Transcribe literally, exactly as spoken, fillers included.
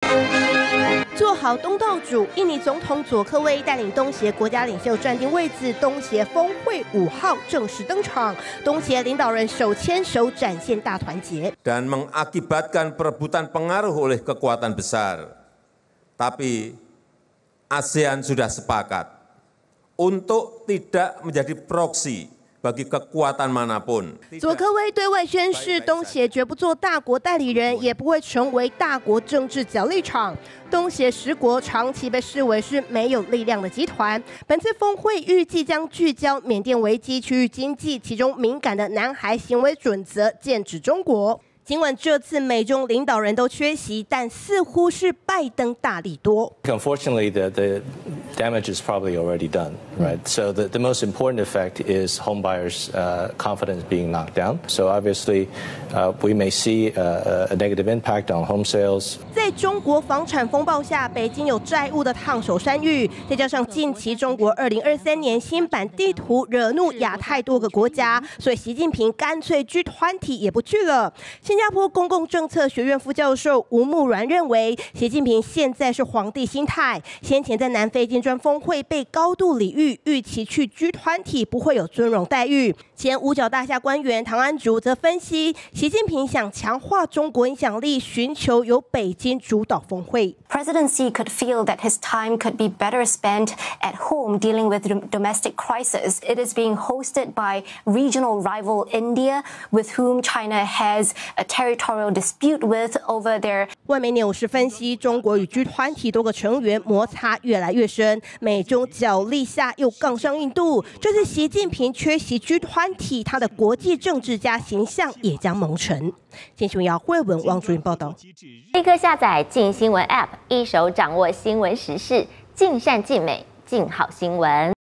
做好东道主，印尼总统佐科威带领东协国家领袖站定位置，东协峰会五号正式登场，东协领导人手牵手展现大团结。 Dan mengakibatkan perebutan pengaruh oleh kekuatan besar, tapi ASEAN sudah sepakat untuk tidak menjadi proksi. bagi kekuatan manapun. 佐科威对外宣示，东协绝不做大国代理人，也不会成为大国政治角力场。东协十国长期被视为是没有力量的集团。本次峰会预计将聚焦缅甸危机、区域经济，其中敏感的南海行为准则剑指中国。 尽管这次美中领导人都缺席，但似乎是拜登大利多。 Unfortunately, the the damage is probably already done, right? So the the most important effect is home buyers' uh, confidence being knocked down. So obviously, uh, we may see a, a negative impact on home sales. 在中国房产风暴下，北京有债务的烫手山芋，再加上近期中国二零二三年新版地图惹怒亚太多个国家，所以习近平干脆居团体也不去了。新加坡公共政策学院副教授吴慕软认为，习近平现在是皇帝心态。先前在南非金砖峰会被高度礼遇，预期去居团体不会有尊荣待遇。前五角大厦官员唐安竹则分析，习近平想强化中国影响力，寻求由北京主导峰会。 President Xi could feel that his time could be better spent at home dealing with domestic crisis. It is being hosted by regional rival India, with whom China has a territorial dispute with over their. 外媒纽时分析，中国与居团体多个成员摩擦越来越深，美中角力下又杠上印度。这次习近平缺席居团体，他的国际政治家形象也将蒙尘。金新闻姚慧文、王竹云报道。 立刻下载镜新闻 App， 一手掌握新闻时事，尽善尽美，尽好新闻。